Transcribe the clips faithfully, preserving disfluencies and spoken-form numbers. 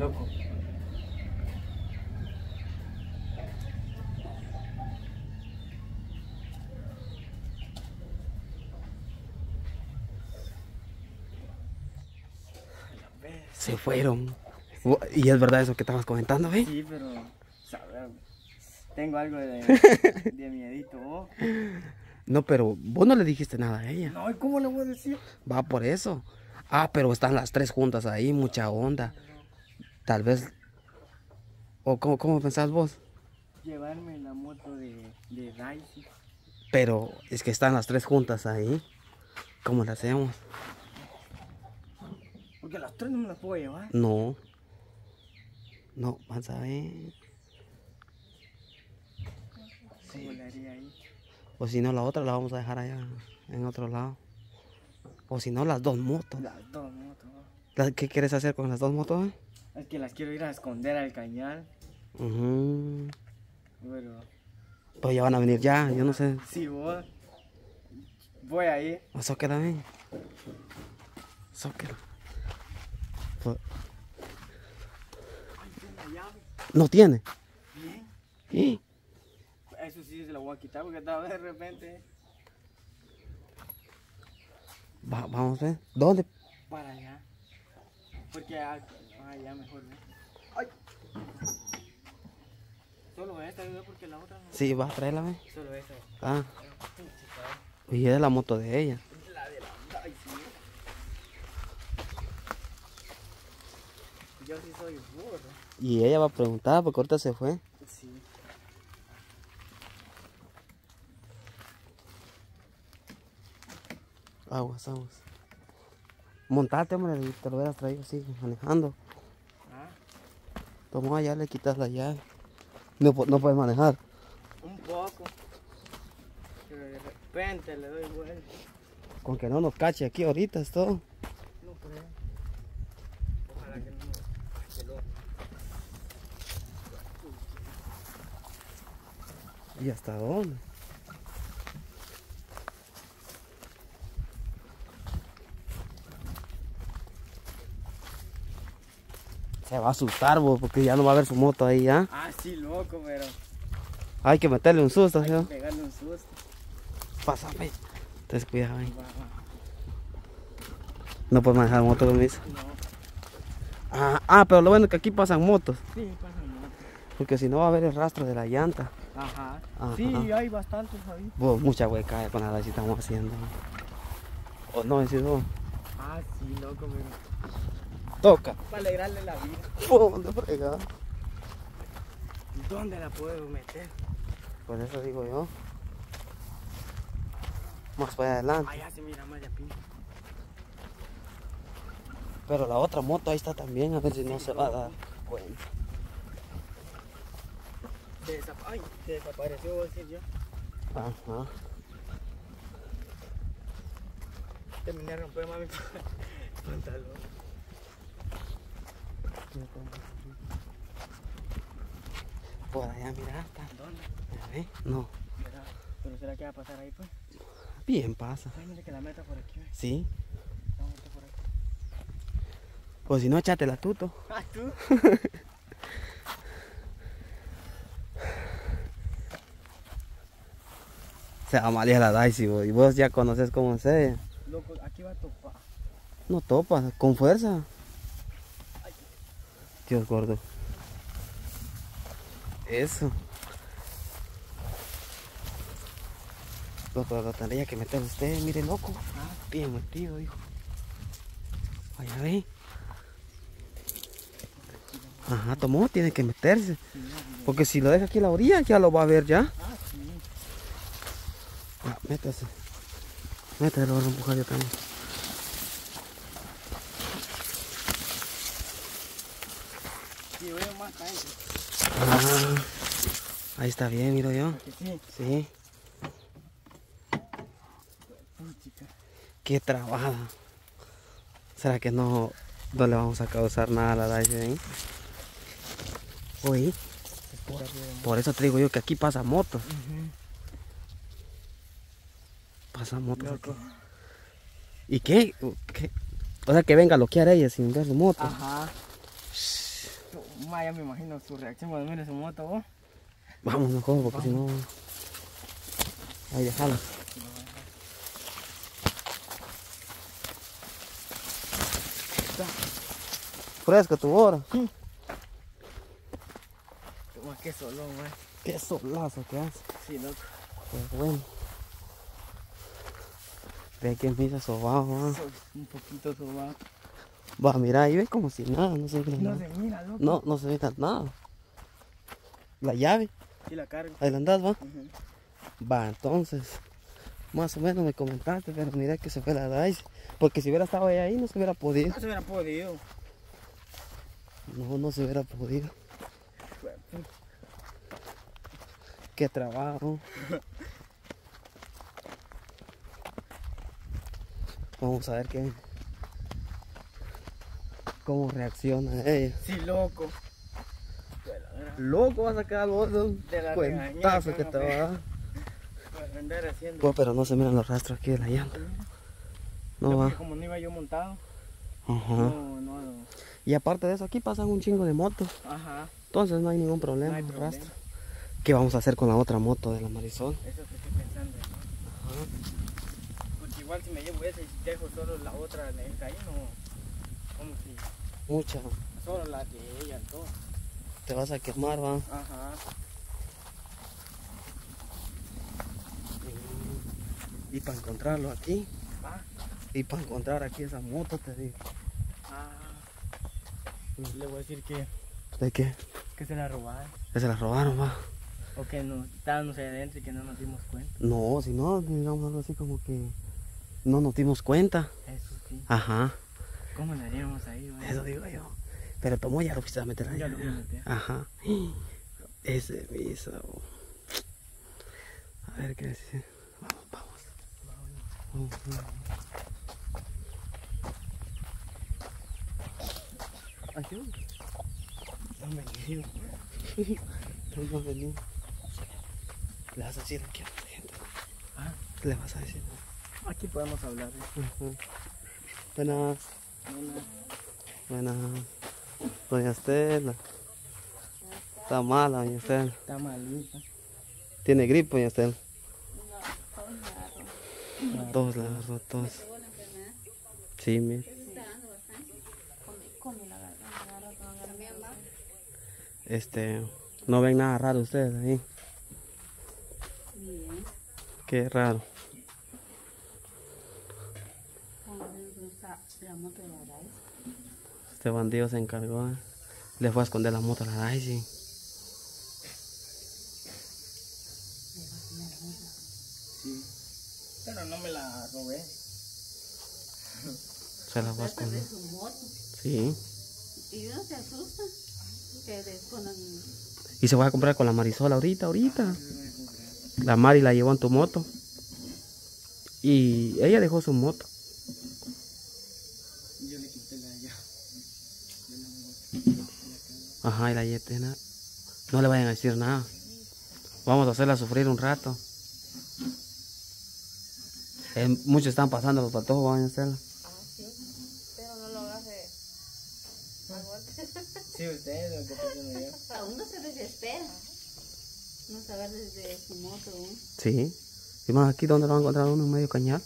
loco. Se fueron. Y es verdad eso que estabas comentando, ¿eh? Sí, pero sabe, tengo algo de, de miedito. ¿Oh? No, pero vos no le dijiste nada a ella. No, ¿y cómo le voy a decir? Va por eso. Ah, pero están las tres juntas ahí, mucha onda. Tal vez... ¿O cómo, cómo pensás vos? Llevarme la moto de, de Daisy. Pero es que están las tres juntas ahí. ¿Cómo le hacemos? Porque las tres no me las puedo llevar. No. No, vas a ver. ¿Cómo le haría ahí? O si no, la otra la vamos a dejar allá, en otro lado. O si no, las dos motos. Las dos motos. ¿La- ¿Qué quieres hacer con las dos motos? Es que las quiero ir a esconder al cañal. Uh-huh. Pero... Pues ya van a venir ya, yo no sé. Sí, vos. Voy ahí. Eso queda bien. Eso queda. Pues... Ay, tiene la llave. ¿No tiene? Bien. ¿Sí? Eso sí se lo voy a quitar porque estaba de repente Va, vamos a ver. ¿Dónde? para allá. Porque allá mejor, ¿no? Ay. Solo esta, ¿no? Porque la otra no. Sí, va a traerla, ¿ve? Solo esta. Ah. Y es la moto de ella. La de la Daisy. Yo sí soy burro. Y ella va a preguntar porque ahorita se fue. Sí. Aguas, aguas. Montate, hombre, y te lo hubieras traído así, manejando. ¿Ah? Toma, ya le quitas la llave. No, pu- no puedes manejar. Un poco. Pero de repente le doy vuelta. Con que no nos cache aquí ahorita es todo. No creo. Ojalá que no nos cache loco. ¿Y hasta dónde? Se va a asustar, vos, porque ya no va a ver su moto ahí, ¿ya? Ah, sí, loco, pero Hay que meterle un susto, hay ¿sí? que pegarle un susto. Pásame. Entonces cuidado ahí. Va, va. No puedes manejar moto, permiso. No. Ah, ah, pero lo bueno es que aquí pasan motos. Sí, pasa moto. Porque si no va a haber el rastro de la llanta. Ajá. Ajá. Sí, hay bastantes ahí. Vos, mucha hueca con la que estamos haciendo. ¿O no decís vos? Ah, sí, loco, pero Toca. para alegrarle la vida. ¿Dónde fregado? ¿Dónde la puedo meter? Por eso digo yo. Más para adelante. Allá se mira más de pinta. Pero la otra moto ahí está también, a ver si no se va a dar cuenta. Se, desap Ay, se desapareció, voy a decir yo. Ajá. Terminé de romper mami pantalón. Por allá, mira, está. ¿Dónde? ¿Ya ves? No. ¿Verdad? ¿Pero será que va a pasar ahí, pues? Bien pasa. Ay, mire que la meta por aquí, ¿ves? Sí. Vamos a meter por aquí. Pues si no, échate la tuto. Ah, ¿tú? Se va mal la Daisy, vos, y vos ya conoces cómo es ella. Loco, aquí va a topar. No topa, con fuerza. Dios gordo. Eso. Lo, lo, lo tendría que meter usted, mire loco. Ah, Bien metido, hijo. Vaya, ve. Ajá, tomó, tiene que meterse. sí, no, Porque si lo deja aquí a la orilla, ya lo va a ver ya. ah, sí. Ah, métase. Métase, lo voy a empujar yo también. Sí, veo más gente. Ah, ahí está bien, miro yo. Porque sí. Sí. Uy, chica. Qué trabada. ¿Será que no, no le vamos a causar nada a la Daisy ahí? Oye, Por aquí de por eso te digo yo que aquí pasa motos. uh Pasa motos Loco. aquí. ¿Y qué? ¿Qué? O sea, que venga a loquear ella sin ver su moto. Ajá. Ma, ya me imagino su reacción cuando mire su moto, vos. Vamos mejor, porque si no... Ahí, déjalo. Fresca tu hora. Toma, qué solón, ma. Qué solazo que hace. Sí, loco. Pues bueno. Ve que empieza sobado, va. Soy un poquito sobado. Va, mira, ahí ves como si nada, no se mira No nada. se mira, loco. No, no se mira nada. La llave, Sí la cargo. ahí la andás, va. Ujú. Va, entonces, más o menos me comentaste, pero mira que se fue la Daisy. Porque si hubiera estado ella ahí, no se hubiera podido. No se hubiera podido. No, no se hubiera podido. Qué trabajo. Vamos a ver qué, cómo reacciona ella. Sí, loco. Loco vas a quedar vos de un De la cuentazo regañada que que te me va a dar. Para andar haciendo. Pues, pero no se miran los rastros aquí de la llanta. No No, va. porque como no iba yo montado. Ajá. No, no, no. Y aparte de eso, aquí pasan un chingo de motos. Ajá. Entonces no hay ningún problema, No hay no problema. rastro. ¿Qué vamos a hacer con la otra moto de la Marisol? Eso es lo que estoy pensando, ¿no? Porque igual si me llevo esa y dejo solo la otra en el ahí, no. Como si. Mucha. Solo la de ella, todo. Te vas a quemar, va. Ajá. Y para encontrarlo aquí. Ah. Y para encontrar aquí esa moto, te digo. Ah. Le voy a decir que, ¿De qué? que se la robaron. Que se la robaron, va. O que nos estábamos ahí adentro y que no nos dimos cuenta. No, si no, digamos algo así como que no nos dimos cuenta. Eso sí. Ajá. ¿Cómo le haríamos ahí, güey? Eso digo yo. Pero tomó ya lo quise meter ahí. Ya lo voy a meter. Ajá. Ese viso. A ver qué dice. Vamos, vamos. Vamos, vamos. Ayú. No me quiero. No vení. Le vas a decir aquí a la gente. Ah, Le vas a decir. aquí podemos hablar. ¿eh? Ajá. Buenas. Bueno, Buenas. Doña Estela. Está mala, doña Estela. está malita. ¿Tiene gripe, doña Estela? Ah, Todos le agarró, todos. Sí, mire. Este, no ven nada raro ustedes ahí. Bien. Qué raro. La moto de la Daisy. Este bandido se encargó. ¿eh? Le fue a esconder la moto a la Daisy. sí. Pero no me la robé. Se la fue a Trata de esconder. su moto. Sí. Y no se asusta. Que les ponen. Y se va a comprar con la Marisol ahorita, ahorita. La Mari la llevó en tu moto. Y ella dejó su moto. Yo le quité la llave. Ajá, y la yetena. No le vayan a decir nada. Vamos a hacerla sufrir un rato. Eh, muchos están pasando los patojos, van a hacerla. Ah, sí. Pero no lo agarre a golpe. Sí, ustedes lo que estoy haciendo yo. A uno se desespera. No saber desde su moto. ¿eh? Sí. Y más aquí donde lo van a encontrar uno en medio cañal.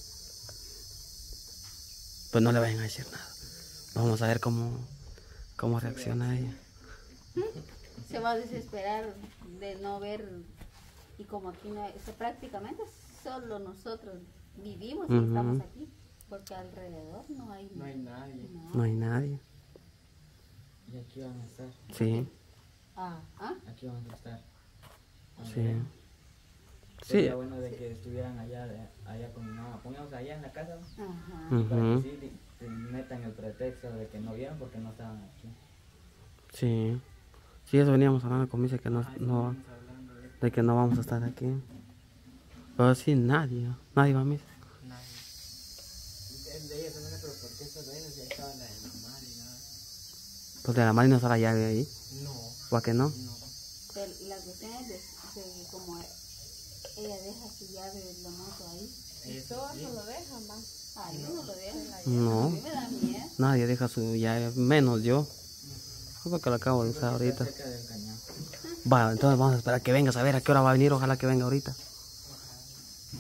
Pues no le vayan a decir nada. Vamos a ver cómo, cómo reacciona ella. Se va a desesperar de no ver. Y como aquí no hay, o sea, prácticamente solo nosotros vivimos y Ujú. estamos aquí. Porque alrededor no hay, No hay nadie. nada. No hay nadie. Y aquí van a estar. Sí. Ah, ah. Aquí van a estar. Sí. Sí. Sería bueno de que estuvieran allá, de- allá con mi mamá. Pongamos allá en la casa, ¿no? Ajá. Para Ujú. que sí di- te metan el pretexto de que no vieron porque no estaban aquí. Sí. Sí, eso veníamos hablando con Misa, que no, Ajá, eso no, estamos hablando de de que no vamos a estar aquí. Pero sí, nadie. Nadie va a misa. nadie. El de ella también, pero ¿por qué se ve? Ya estaba la de la madre y nada. Pues de la Mari no está la llave ahí. No, ¿O a que no? no. Pero la cuestión es de, de como ella deja su llave de la moto ahí. Eso Todos sí. no lo dejan, va. Ahí no lo dejan. A No. mí me da miedo. Nadie deja su llave, menos yo. Fue porque lo acabo de usar ahorita. Cerca del cañón. Va, entonces vamos a esperar que vengas a ver a qué hora va a venir. Ojalá que venga ahorita.